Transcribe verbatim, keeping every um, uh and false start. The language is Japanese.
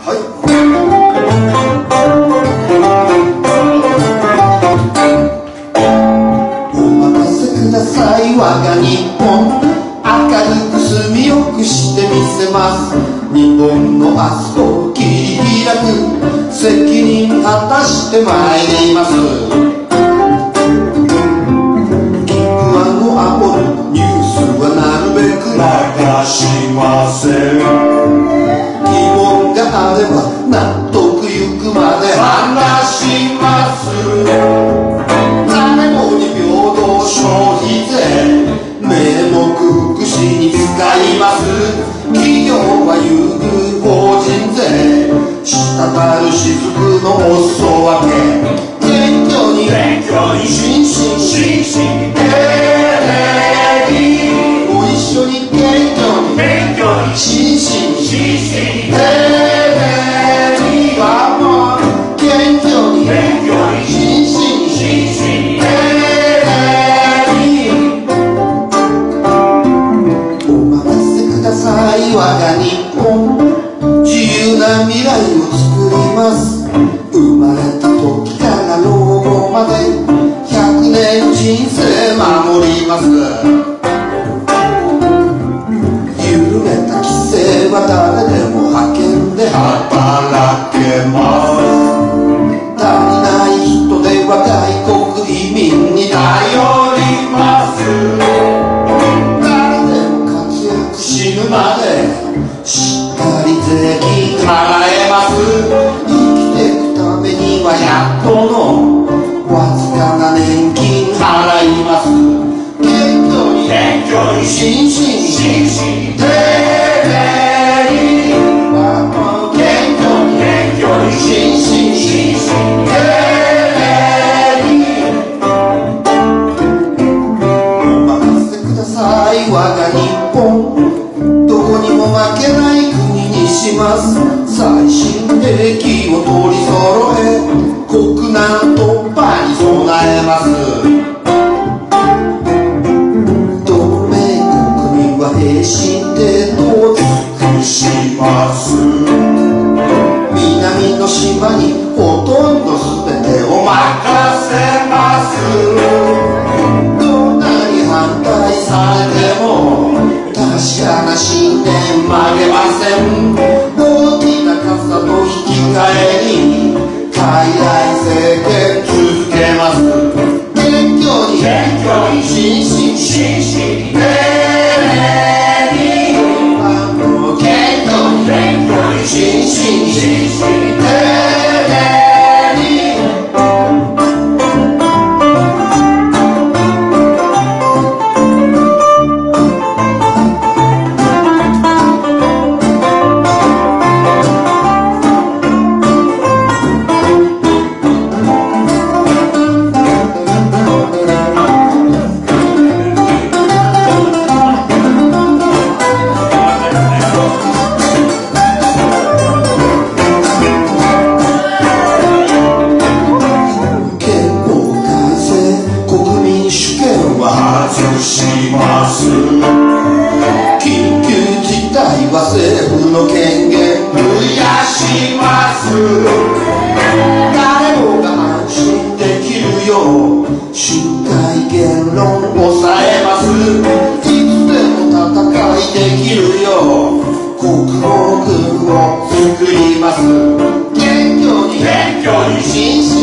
はい。お任せください我が日本、明るく住みよくしてみせます。日本の明日を切り開く責任果たしてまいります。不安を煽るニュースはなるべく流しません。疑問があれば納得ゆくまで話します。誰もに平等消費税、名目福祉に使います。企業は優遇法人税、滴る雫のお裾分け、謙虚に心身心身丁寧にご一緒に謙虚に心身心身丁寧にはもう謙虚に心身心身丁寧にお任せください我が日本、自由な未来を作ります。生まれた時から老後までひゃくねん人生守ります。緩めた規制は誰でも派遣で働けます。足りない人では外国移民に頼ります。誰でも活躍死ぬまでしっかり税金払えます。生きていくためにはやっとのわずかな年金払います。謙虚に心身心身丁寧に謙虚に心身心身丁寧にお任せください我が日本、どこにも負けない国にします。最新兵器を取り揃え国難突破に備えます。同盟国には平身帝と尽くします。南の島にほとんど全てを任せます。どんなに反対されても確かな信念曲げません。大きな傘と引き換えに傀儡政権続けます。謙虚に心身心身丁寧に謙虚に心身心身丁寧に緊急事態は政府の権限増やします。誰もが安心できるよう集会言論を抑えます。いつでも戦いできるよう国防軍を作ります。謙虚に心身